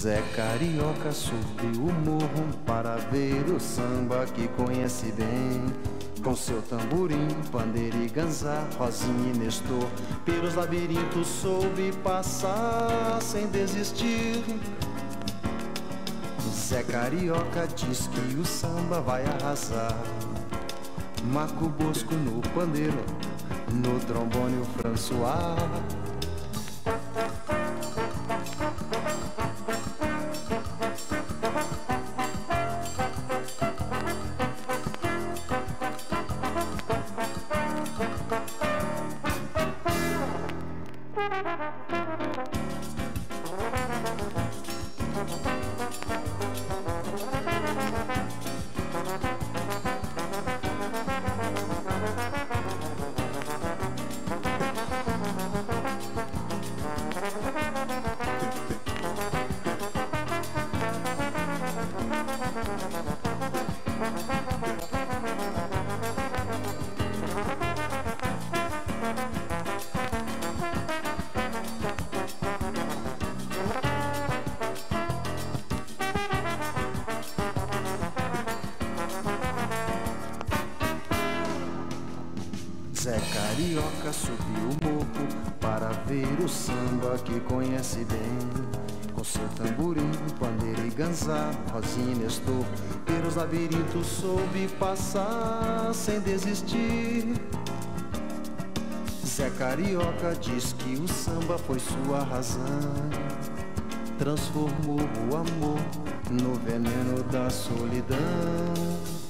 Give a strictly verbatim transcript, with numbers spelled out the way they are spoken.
Zé Carioca subiu o morro para ver o samba que conhece bem. Com seu tamborim, pandeiro e ganzá, Rosinha e Nestor, pelos labirintos soube passar sem desistir. Zé Carioca diz que o samba vai arrasar. Marco Bosco no pandeiro, no trombone o François. Zé Carioca subiu o morro para ver o samba que conhece bem. Com seu tamborim, pandeiro e ganzá, Rosinha e Nestor, pelos labirintos soube passar sem desistir. Zé Carioca diz que o samba foi sua razão, transformou o amor no veneno da solidão.